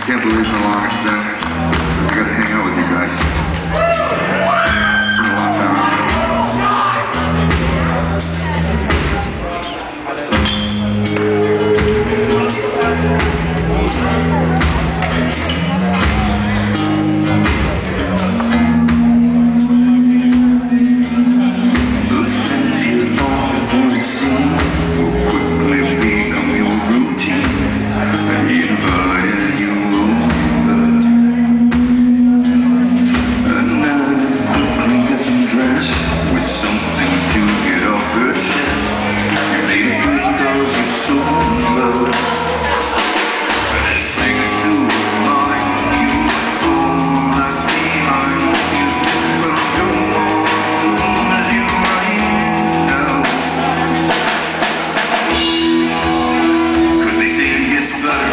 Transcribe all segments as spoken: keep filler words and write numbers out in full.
Can't believe how long it's been since I got to hang out with you guys. It's been a long time out there. Those things you long won't see will quickly become your routine. Inviting you over, and then quickly get some dress with something to get off your chest. Your lady treat those you so love. This thing is too like you, all that's behind you, but I don't want to lose you right now. 'Cause they say it gets better.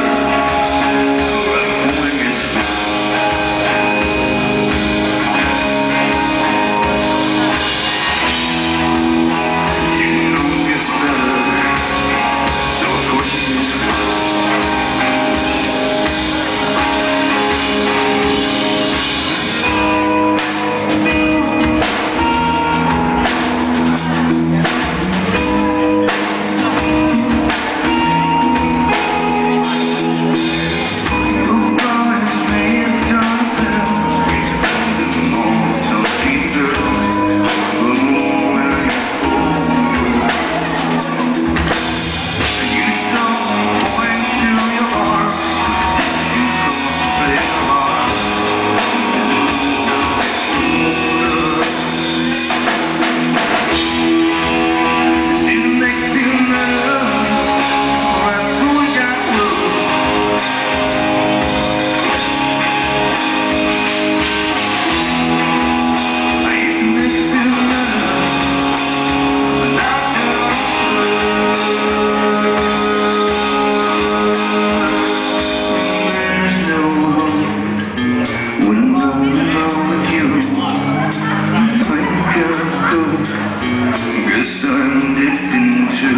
Guess I'm addicted to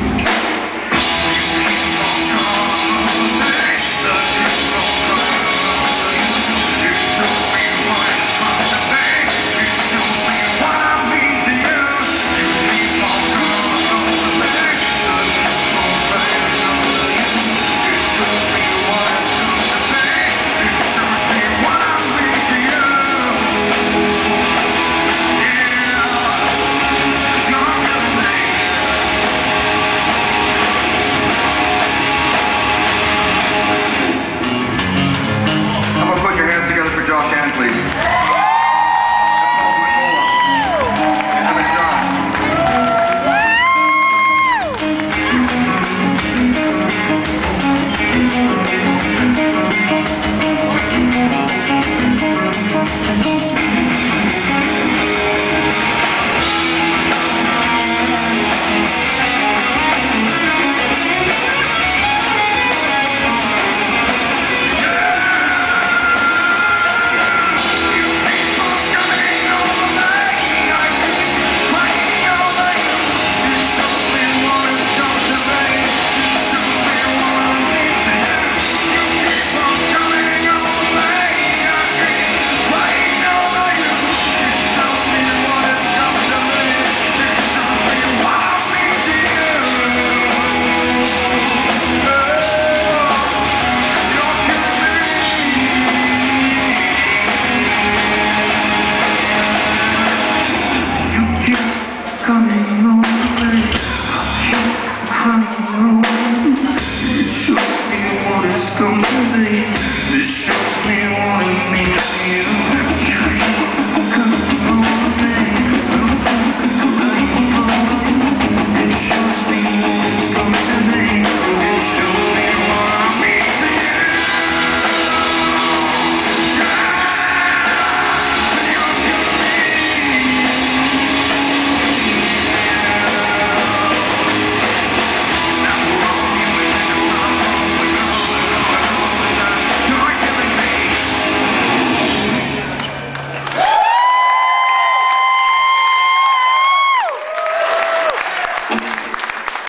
Josh Ansley. Coming on the way, I keep crying on. It shows me what it's come to be. It shows me what it means to you.